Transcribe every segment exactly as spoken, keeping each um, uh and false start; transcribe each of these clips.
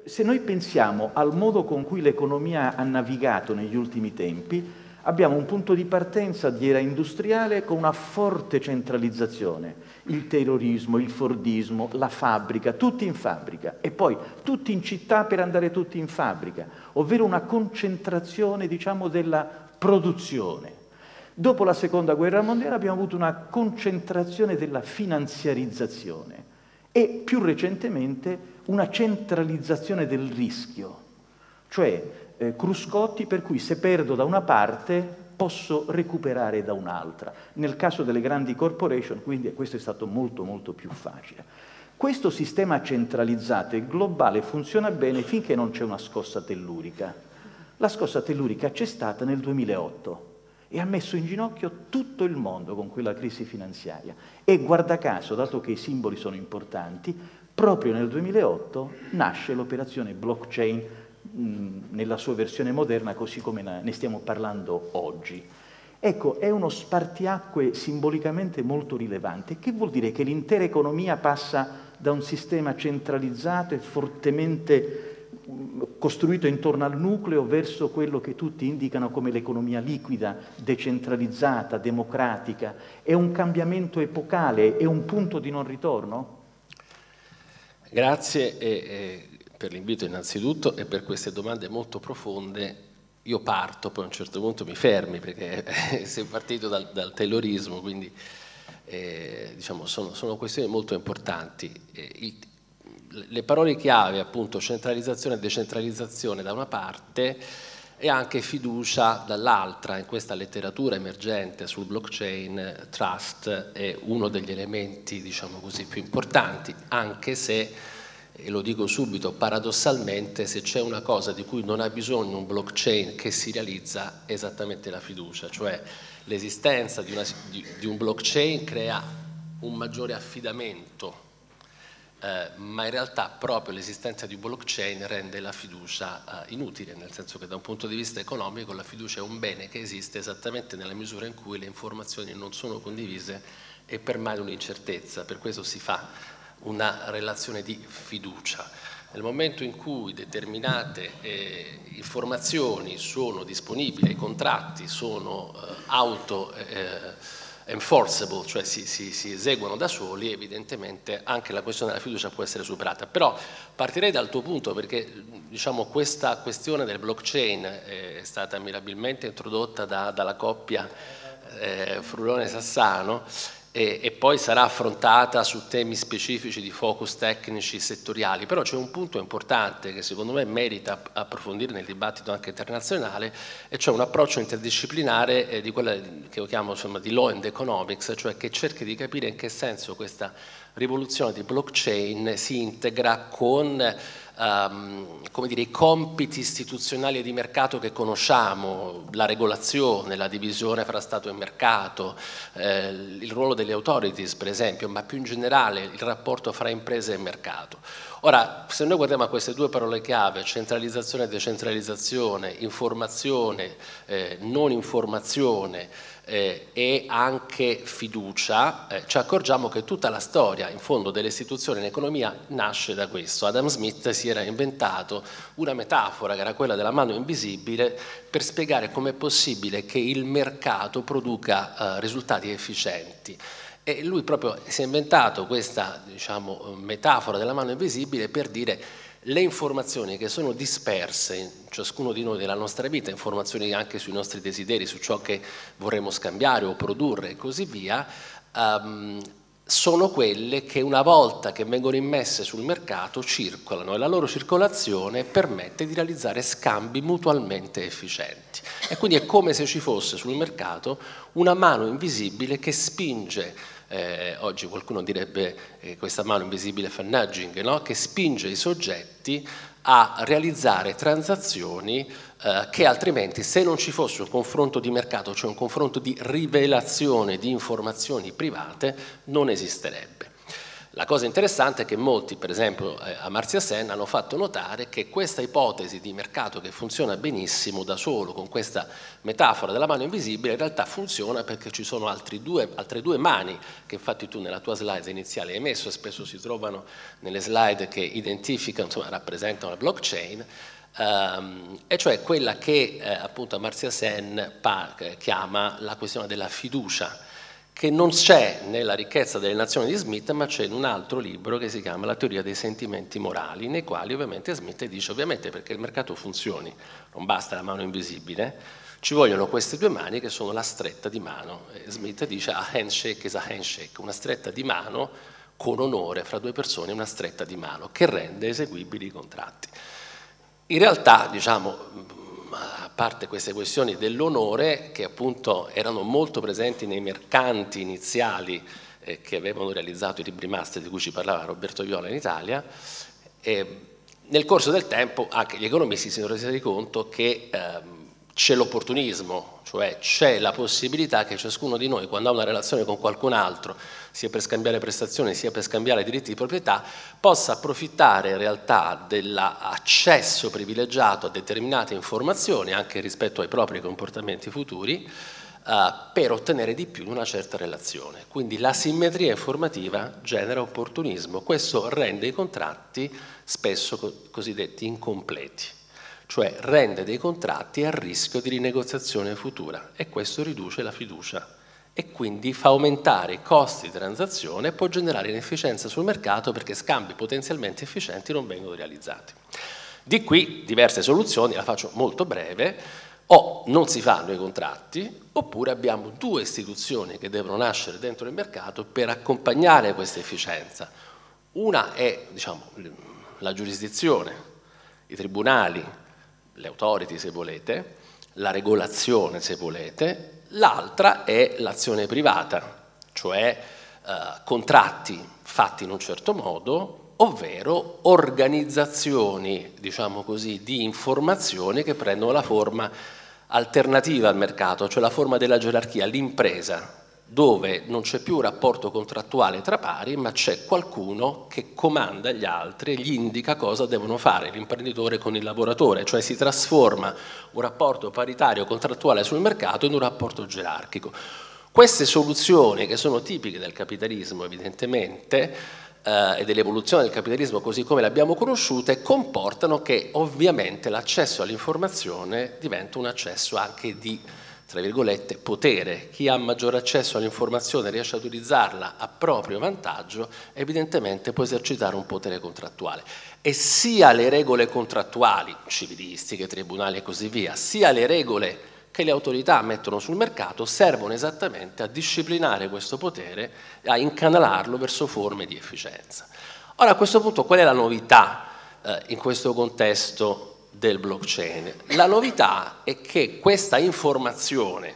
se noi pensiamo al modo con cui l'economia ha navigato negli ultimi tempi, abbiamo un punto di partenza di era industriale con una forte centralizzazione, il taylorismo, il fordismo, la fabbrica, tutti in fabbrica, e poi tutti in città per andare tutti in fabbrica, ovvero una concentrazione, diciamo, della produzione. Dopo la Seconda Guerra Mondiale abbiamo avuto una concentrazione della finanziarizzazione e più recentemente una centralizzazione del rischio, cioè eh, cruscotti per cui se perdo da una parte posso recuperare da un'altra. Nel caso delle grandi corporation, quindi, questo è stato molto molto più facile. Questo sistema centralizzato e globale funziona bene finché non c'è una scossa tellurica. La scossa tellurica c'è stata nel duemilaotto e ha messo in ginocchio tutto il mondo con quella crisi finanziaria. E guarda caso, dato che i simboli sono importanti, proprio nel duemilaotto nasce l'operazione blockchain mh, nella sua versione moderna, così come ne stiamo parlando oggi. Ecco, è uno spartiacque simbolicamente molto rilevante. Che vuol dire? Che l'intera economia passa da un sistema centralizzato e fortemente costruito intorno al nucleo verso quello che tutti indicano come l'economia liquida, decentralizzata, democratica. È un cambiamento epocale, è un punto di non ritorno? Grazie e, e per l'invito innanzitutto e per queste domande molto profonde. Io parto, poi a un certo punto mi fermi perché sei partito dal, dal taylorismo, quindi eh, diciamo, sono, sono questioni molto importanti. Eh, il, le parole chiave, appunto, centralizzazione e decentralizzazione da una parte e anche fiducia dall'altra. In questa letteratura emergente sul blockchain, trust è uno degli elementi, diciamo così, più importanti, anche se, e lo dico subito, paradossalmente, se c'è una cosa di cui non ha bisogno un blockchain che si realizza, è esattamente la fiducia, cioè l'esistenza di, una, di, di un blockchain crea un maggiore affidamento. Eh, ma in realtà proprio l'esistenza di blockchain rende la fiducia eh, inutile, nel senso che da un punto di vista economico la fiducia è un bene che esiste esattamente nella misura in cui le informazioni non sono condivise e permane un'incertezza, per questo si fa una relazione di fiducia. Nel momento in cui determinate eh, informazioni sono disponibili, i contratti sono eh, auto eh, enforceable, cioè si, si, si eseguono da soli, evidentemente anche la questione della fiducia può essere superata. Però partirei dal tuo punto, perché diciamo, questa questione del blockchain è stata mirabilmente introdotta da, dalla coppia eh, Frulone-Sassano e, e poi sarà affrontata su temi specifici di focus tecnici settoriali, però c'è un punto importante che secondo me merita approfondire nel dibattito anche internazionale, e cioè un approccio interdisciplinare eh, di quella che io chiamo, insomma, di law and economics, cioè che cerchi di capire in che senso questa rivoluzione di blockchain si integra con Um, come dire, i compiti istituzionali e di mercato che conosciamo, la regolazione, la divisione fra Stato e mercato, eh, il ruolo delle authorities per esempio, ma più in generale il rapporto fra imprese e mercato. Ora, se noi guardiamo a queste due parole chiave, centralizzazione e decentralizzazione, informazione, eh, non informazione, Eh, e anche fiducia, eh, ci accorgiamo che tutta la storia in fondo delle istituzioni in economia nasce da questo. Adam Smith si era inventato una metafora che era quella della mano invisibile per spiegare com'è possibile che il mercato produca eh, risultati efficienti. E lui proprio si è inventato questa, diciamo, metafora della mano invisibile per dire: le informazioni che sono disperse in ciascuno di noi nella nostra vita, informazioni anche sui nostri desideri, su ciò che vorremmo scambiare o produrre e così via, um, sono quelle che una volta che vengono immesse sul mercato circolano, e la loro circolazione permette di realizzare scambi mutualmente efficienti. E quindi è come se ci fosse sul mercato una mano invisibile che spinge, Eh, oggi qualcuno direbbe eh, questa mano invisibile fa nudging, no? Che spinge i soggetti a realizzare transazioni eh, che altrimenti, se non ci fosse un confronto di mercato, cioè un confronto di rivelazione di informazioni private, non esisterebbe. La cosa interessante è che molti, per esempio eh, Amartya Sen, hanno fatto notare che questa ipotesi di mercato che funziona benissimo da solo, con questa metafora della mano invisibile, in realtà funziona perché ci sono altri due, altre due mani, che infatti tu nella tua slide iniziale hai messo, e spesso si trovano nelle slide che identificano, insomma, rappresentano la blockchain, um, e cioè quella che eh, appunto Amartya Sen pa, chiama la questione della fiducia, che non c'è nella ricchezza delle nazioni di Smith, ma c'è in un altro libro che si chiama La teoria dei sentimenti morali, nei quali ovviamente Smith dice, ovviamente perché il mercato funzioni, non basta la mano invisibile, ci vogliono queste due mani che sono la stretta di mano. E Smith dice a handshake is a handshake, una stretta di mano con onore fra due persone, una stretta di mano che rende eseguibili i contratti. In realtà, diciamo, a parte queste questioni dell'onore, che appunto erano molto presenti nei mercanti iniziali eh, che avevano realizzato i libri master di cui ci parlava Roberto Viola in Italia, eh, nel corso del tempo anche gli economisti si sono resi conto che ehm, c'è l'opportunismo, cioè c'è la possibilità che ciascuno di noi, quando ha una relazione con qualcun altro, sia per scambiare prestazioni sia per scambiare diritti di proprietà, possa approfittare in realtà dell'accesso privilegiato a determinate informazioni, anche rispetto ai propri comportamenti futuri, eh, per ottenere di più in una certa relazione. Quindi la simmetria informativa genera opportunismo, questo rende i contratti spesso co- cosiddetti incompleti, cioè rende dei contratti a rischio di rinegoziazione futura, e questo riduce la fiducia e quindi fa aumentare i costi di transazione e può generare inefficienza sul mercato, perché scambi potenzialmente efficienti non vengono realizzati. Di qui diverse soluzioni, la faccio molto breve: o non si fanno i contratti, oppure abbiamo due istituzioni che devono nascere dentro il mercato per accompagnare questa efficienza. Una è, diciamo, la giurisdizione, i tribunali, le authority se volete, la regolazione se volete, l'altra è l'azione privata, cioè eh, contratti fatti in un certo modo, ovvero organizzazioni, diciamo così, di informazioni che prendono la forma alternativa al mercato, cioè la forma della gerarchia, l'impresa, dove non c'è più un rapporto contrattuale tra pari, ma c'è qualcuno che comanda gli altri e gli indica cosa devono fare l'imprenditore con il lavoratore, cioè si trasforma un rapporto paritario contrattuale sul mercato in un rapporto gerarchico. Queste soluzioni, che sono tipiche del capitalismo evidentemente, eh, e dell'evoluzione del capitalismo così come l'abbiamo conosciute, comportano che ovviamente l'accesso all'informazione diventa un accesso anche di, tra virgolette, potere. Chi ha maggiore accesso all'informazione riesce ad utilizzarla a proprio vantaggio, evidentemente può esercitare un potere contrattuale. E sia le regole contrattuali, civilistiche, tribunali e così via, sia le regole che le autorità mettono sul mercato servono esattamente a disciplinare questo potere e a incanalarlo verso forme di efficienza. Ora, a questo punto, qual è la novità eh, in questo contesto del blockchain? La novità è che questa informazione,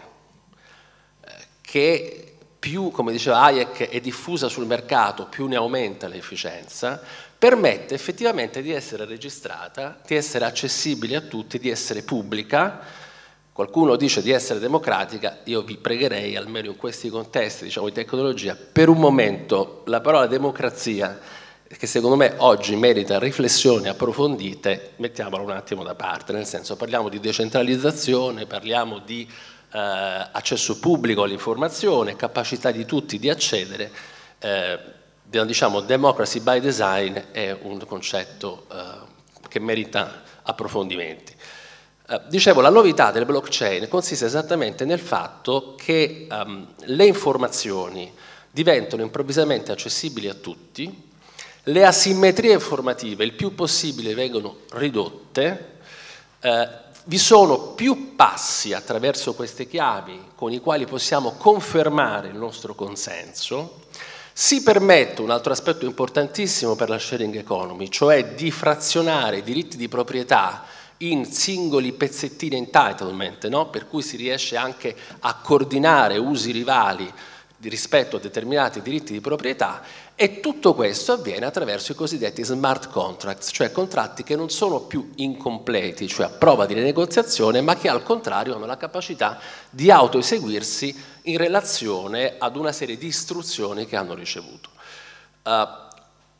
eh, che più, come diceva Hayek, è diffusa sul mercato, più ne aumenta l'efficienza, permette effettivamente di essere registrata, di essere accessibile a tutti, di essere pubblica. Qualcuno dice di essere democratica, io vi pregherei, almeno in questi contesti, diciamo, di tecnologia, per un momento la parola democrazia, che secondo me oggi merita riflessioni approfondite, mettiamola un attimo da parte, nel senso, parliamo di decentralizzazione, parliamo di eh, accesso pubblico all'informazione, capacità di tutti di accedere, eh, diciamo democracy by design è un concetto eh, che merita approfondimenti. Uh, dicevo, la novità del blockchain consiste esattamente nel fatto che um, le informazioni diventano improvvisamente accessibili a tutti, le asimmetrie informative il più possibile vengono ridotte, uh, vi sono più passi attraverso queste chiavi con i quali possiamo confermare il nostro consenso, si permette un altro aspetto importantissimo per la sharing economy, cioè di frazionare i diritti di proprietà in singoli pezzettini entitlement, no? Per cui si riesce anche a coordinare usi rivali rispetto a determinati diritti di proprietà, e tutto questo avviene attraverso i cosiddetti smart contracts, cioè contratti che non sono più incompleti, cioè a prova di rinegoziazione, ma che al contrario hanno la capacità di autoeseguirsi in relazione ad una serie di istruzioni che hanno ricevuto. Uh,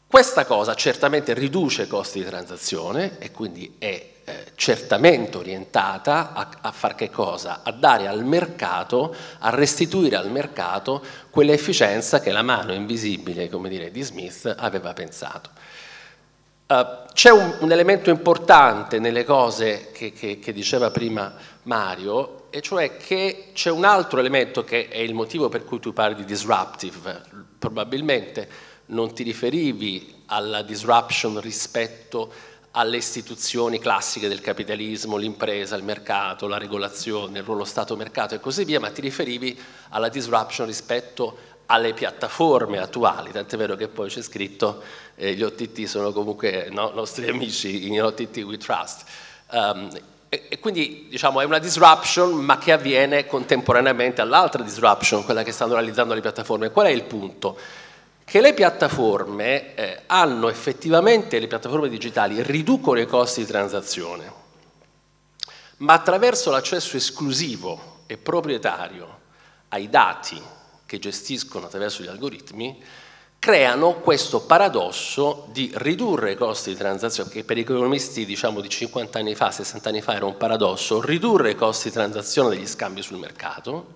Questa cosa certamente riduce i costi di transazione e quindi è eh, certamente orientata a, a far che cosa? A dare al mercato, a restituire al mercato quell'efficienza che la mano invisibile, come dire, di Smith aveva pensato. Uh, c'è un, un elemento importante nelle cose che, che, che diceva prima Mario, e cioè che c'è un altro elemento che è il motivo per cui tu parli di disruptive. Probabilmente non ti riferivi alla disruption rispetto alle istituzioni classiche del capitalismo, l'impresa, il mercato, la regolazione, il ruolo Stato-mercato e così via, ma ti riferivi alla disruption rispetto alle piattaforme attuali, tant'è vero che poi c'è scritto eh, gli O T T sono comunque no, nostri amici, in O T T we trust. Um, e, e quindi diciamo è una disruption ma che avviene contemporaneamente all'altra disruption, quella che stanno realizzando le piattaforme. Qual è il punto? Che le piattaforme eh, hanno effettivamente, le piattaforme digitali riducono i costi di transazione, ma attraverso l'accesso esclusivo e proprietario ai dati che gestiscono attraverso gli algoritmi, creano questo paradosso di ridurre i costi di transazione, che per i economisti diciamo di cinquanta anni fa, sessanta anni fa era un paradosso, ridurre i costi di transazione degli scambi sul mercato,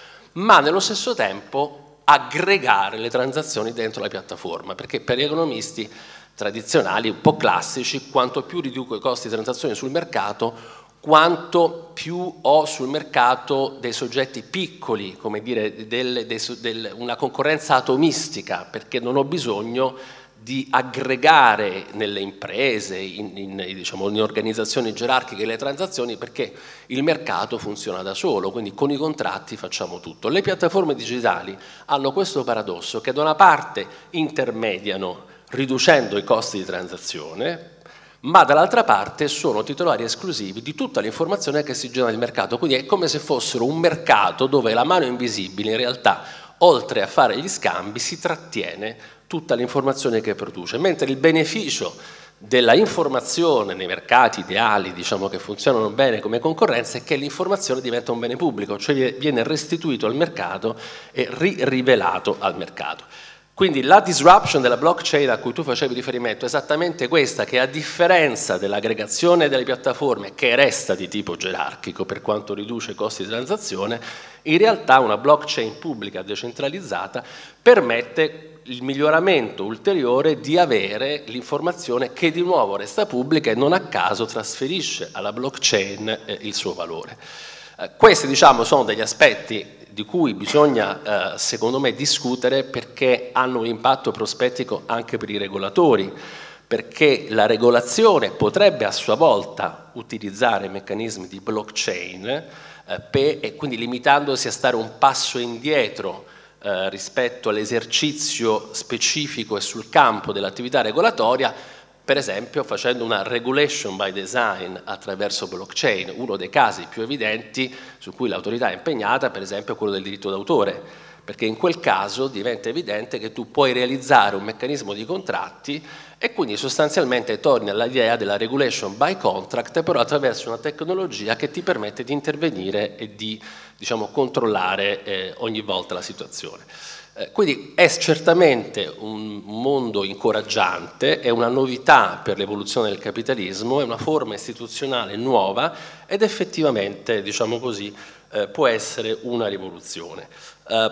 ma nello stesso tempo aggregare le transazioni dentro la piattaforma, perché per gli economisti tradizionali, un po' classici, quanto più riduco i costi di transazione sul mercato, quanto più ho sul mercato dei soggetti piccoli, come dire, del, del, del, una concorrenza atomistica, perché non ho bisogno di aggregare nelle imprese, in, in, diciamo, in organizzazioni gerarchiche le transazioni, perché il mercato funziona da solo, quindi con i contratti facciamo tutto. Le piattaforme digitali hanno questo paradosso che da una parte intermediano riducendo i costi di transazione, ma dall'altra parte sono titolari esclusivi di tutta l'informazione che si genera nel mercato, quindi è come se fossero un mercato dove la mano invisibile in realtà, oltre a fare gli scambi, si trattiene tutta l'informazione che produce, mentre il beneficio della informazione nei mercati ideali, diciamo che funzionano bene come concorrenza, è che l'informazione diventa un bene pubblico, cioè viene restituito al mercato e rivelato al mercato. Quindi la disruption della blockchain a cui tu facevi riferimento è esattamente questa, che a differenza dell'aggregazione delle piattaforme, che resta di tipo gerarchico per quanto riduce i costi di transazione, in realtà una blockchain pubblica decentralizzata permette il miglioramento ulteriore di avere l'informazione che di nuovo resta pubblica e non a caso trasferisce alla blockchain eh, il suo valore. Eh, questi diciamo sono degli aspetti di cui bisogna, eh, secondo me, discutere perché hanno un impatto prospettico anche per i regolatori, perché la regolazione potrebbe a sua volta utilizzare meccanismi di blockchain eh, per, e quindi limitandosi a stare un passo indietro eh, rispetto all'esercizio specifico e sul campo dell'attività regolatoria, per esempio facendo una regulation by design attraverso blockchain. Uno dei casi più evidenti su cui l'autorità è impegnata, per esempio, è quello del diritto d'autore, perché in quel caso diventa evidente che tu puoi realizzare un meccanismo di contratti e quindi sostanzialmente torni all'idea della regulation by contract, però attraverso una tecnologia che ti permette di intervenire e di, diciamo, controllare eh, ogni volta la situazione. Quindi è certamente un mondo incoraggiante, è una novità per l'evoluzione del capitalismo, è una forma istituzionale nuova ed effettivamente, diciamo così, eh, può essere una rivoluzione. Eh,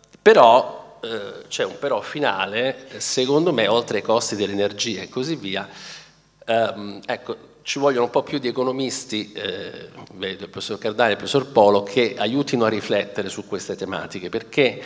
però eh, c'è un però finale, secondo me, oltre ai costi dell'energia e così via, ehm, ecco, ci vogliono un po' più di economisti, eh, il professor Cardani e il professor Polo, che aiutino a riflettere su queste tematiche, perché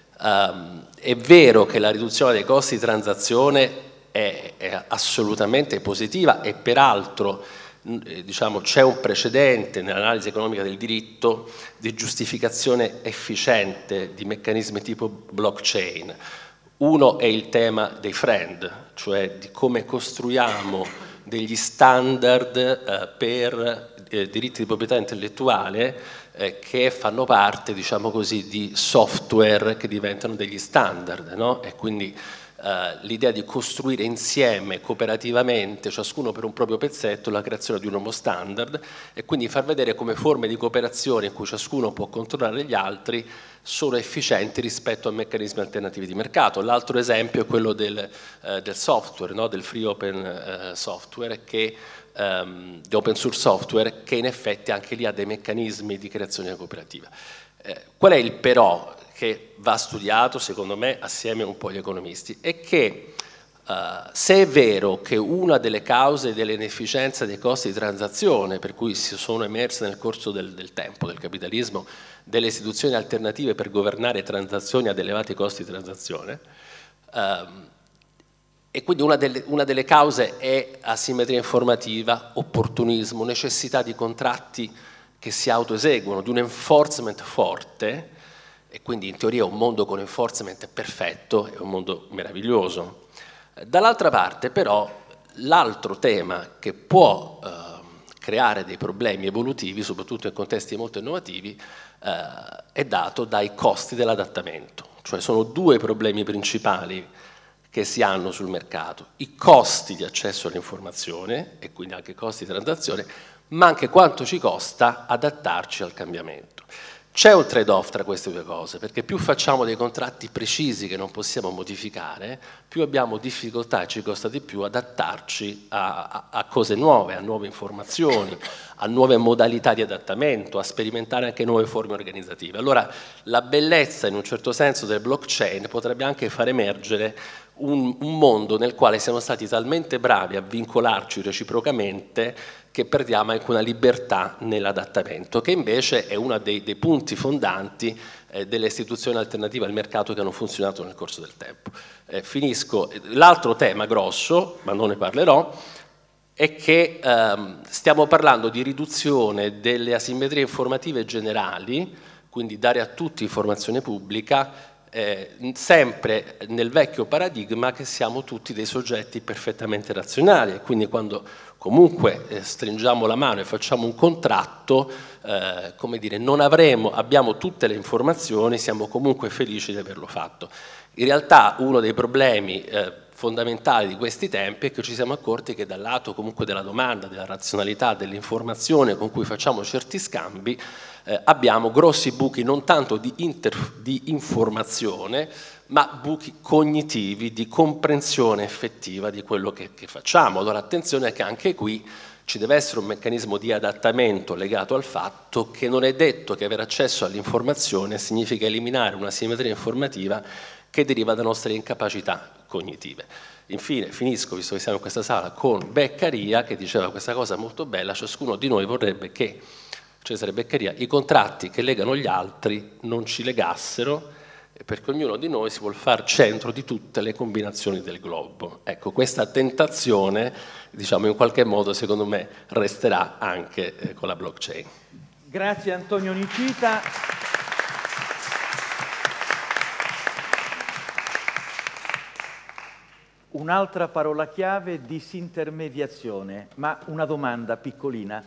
Um, è vero che la riduzione dei costi di transazione è, è assolutamente positiva e peraltro eh, diciamo, c'è un precedente nell'analisi economica del diritto di giustificazione efficiente di meccanismi tipo blockchain. Uno è il tema dei friend, cioè di come costruiamo degli standard eh, per eh, diritti di proprietà intellettuale eh, che fanno parte, diciamo così, di software che diventano degli standard, no? E quindi eh, l'idea di costruire insieme, cooperativamente, ciascuno per un proprio pezzetto, la creazione di un uomo standard e quindi far vedere come forme di cooperazione in cui ciascuno può controllare gli altri sono efficienti rispetto a meccanismi alternativi di mercato. L'altro esempio è quello del, eh, del software, no? Del free open eh, software, che, ehm, di open source software, che in effetti anche lì ha dei meccanismi di creazione cooperativa. Eh, qual è il però che va studiato, secondo me, assieme un po' agli economisti? È che uh, se è vero che una delle cause dell'inefficienza dei costi di transazione, per cui si sono emerse nel corso del, del tempo, del capitalismo, delle istituzioni alternative per governare transazioni ad elevati costi di transazione, um, e quindi una delle, una delle cause è asimmetria informativa, opportunismo, necessità di contratti che si autoeseguono, di un enforcement forte, e quindi in teoria un mondo con enforcement perfetto è un mondo meraviglioso. Dall'altra parte però l'altro tema che può eh, creare dei problemi evolutivi, soprattutto in contesti molto innovativi, eh, è dato dai costi dell'adattamento. Cioè sono due problemi principali che si hanno sul mercato: i costi di accesso all'informazione e quindi anche i costi di transazione, ma anche quanto ci costa adattarci al cambiamento. C'è un trade-off tra queste due cose, perché più facciamo dei contratti precisi che non possiamo modificare, più abbiamo difficoltà e ci costa di più adattarci a, a, a cose nuove, a nuove informazioni, a nuove modalità di adattamento, a sperimentare anche nuove forme organizzative. Allora la bellezza in un certo senso del blockchain potrebbe anche far emergere un, un mondo nel quale siamo stati talmente bravi a vincolarci reciprocamente che perdiamo anche una libertà nell'adattamento, che invece è uno dei, dei punti fondanti eh, delle istituzioni alternative al mercato che hanno funzionato nel corso del tempo. Eh, finisco. L'altro tema grosso, ma non ne parlerò, è che ehm, stiamo parlando di riduzione delle asimmetrie informative generali, quindi dare a tutti informazione pubblica, Eh, sempre nel vecchio paradigma che siamo tutti dei soggetti perfettamente razionali, e quindi quando comunque eh, stringiamo la mano e facciamo un contratto, eh, come dire, non avremo, abbiamo tutte le informazioni, siamo comunque felici di averlo fatto. In realtà uno dei problemi eh, fondamentali di questi tempi è che ci siamo accorti che dal lato comunque della domanda, della razionalità, dell'informazione con cui facciamo certi scambi, eh, abbiamo grossi buchi non tanto di, inter, di informazione, ma buchi cognitivi di comprensione effettiva di quello che, che facciamo. Allora attenzione che anche qui ci deve essere un meccanismo di adattamento legato al fatto che non è detto che avere accesso all'informazione significa eliminare una simmetria informativa che deriva da nostre incapacità cognitive. Infine, finisco, visto che siamo in questa sala, con Beccaria, che diceva questa cosa molto bella: ciascuno di noi vorrebbe che, Cesare Beccaria, i contratti che legano gli altri non ci legassero, perché ognuno di noi si vuol far centro di tutte le combinazioni del globo. Ecco, questa tentazione, diciamo, in qualche modo, secondo me, resterà anche eh, con la blockchain. Grazie Antonio Nicita. Un'altra parola chiave: disintermediazione. Ma una domanda piccolina: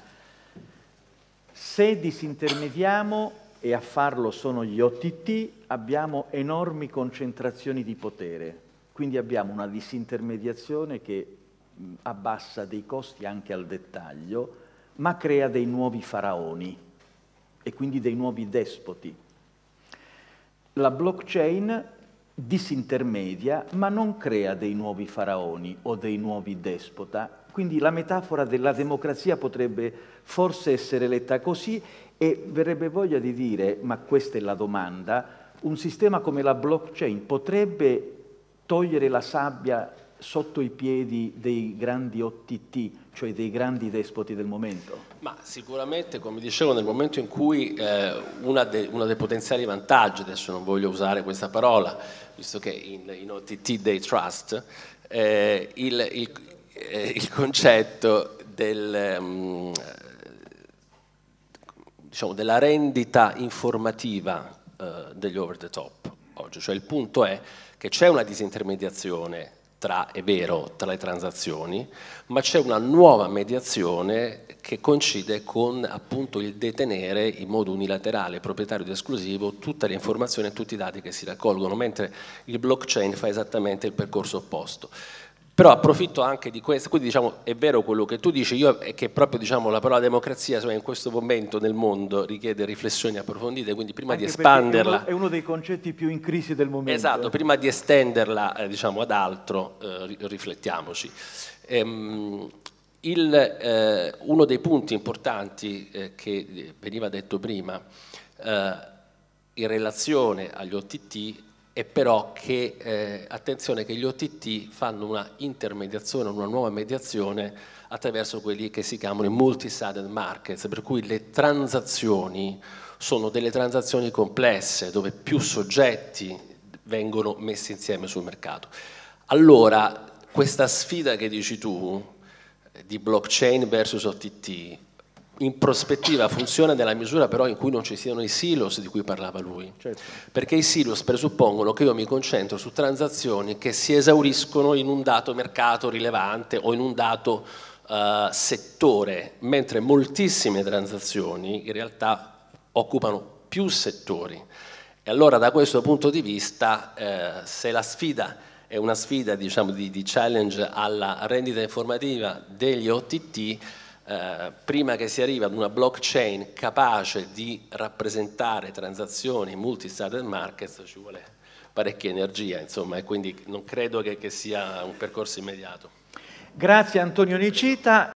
se disintermediamo, e a farlo sono gli O T T, abbiamo enormi concentrazioni di potere, quindi abbiamo una disintermediazione che mh, abbassa dei costi anche al dettaglio, ma crea dei nuovi faraoni e quindi dei nuovi despoti. La blockchain disintermedia, ma non crea dei nuovi faraoni o dei nuovi despota. Quindi la metafora della democrazia potrebbe forse essere letta così, e verrebbe voglia di dire, ma questa è la domanda: un sistema come la blockchain potrebbe togliere la sabbia sotto i piedi dei grandi O T T, cioè dei grandi despoti del momento? Ma sicuramente, come dicevo, nel momento in cui eh, una de, uno dei potenziali vantaggi, adesso non voglio usare questa parola, visto che in, in O T T they trust, eh, il, il, eh, il concetto del, um, diciamo, della rendita informativa eh, degli over the top oggi, cioè il punto è che c'è una disintermediazione tra, è vero, tra le transazioni, ma c'è una nuova mediazione che coincide con appunto il detenere in modo unilaterale, proprietario ed esclusivo, tutte le informazioni e tutti i dati che si raccolgono, mentre il blockchain fa esattamente il percorso opposto. Però approfitto anche di questo, quindi diciamo è vero quello che tu dici, io è che proprio diciamo la parola democrazia in questo momento nel mondo richiede riflessioni approfondite, quindi prima anche di espanderla... È uno, è uno dei concetti più in crisi del momento. Esatto, eh. prima di estenderla eh, diciamo ad altro, eh, riflettiamoci. Ehm, il, eh, uno dei punti importanti eh, che veniva detto prima eh, in relazione agli O T T è però che, eh, attenzione, che gli O T T fanno una intermediazione, una nuova mediazione attraverso quelli che si chiamano i multi-sided markets, per cui le transazioni sono delle transazioni complesse dove più soggetti vengono messi insieme sul mercato. Allora, questa sfida che dici tu di blockchain versus O T T in prospettiva funziona nella misura però in cui non ci siano i silos di cui parlava lui, certo. Perché i silos presuppongono che io mi concentro su transazioni che si esauriscono in un dato mercato rilevante o in un dato uh, settore, mentre moltissime transazioni in realtà occupano più settori. E allora da questo punto di vista eh, se la sfida è una sfida diciamo, di, di challenge alla rendita informativa degli O T T, Eh, prima che si arrivi ad una blockchain capace di rappresentare transazioni multi-sided markets ci vuole parecchia energia, insomma, e quindi non credo che, che sia un percorso immediato. Grazie Antonio Nicita.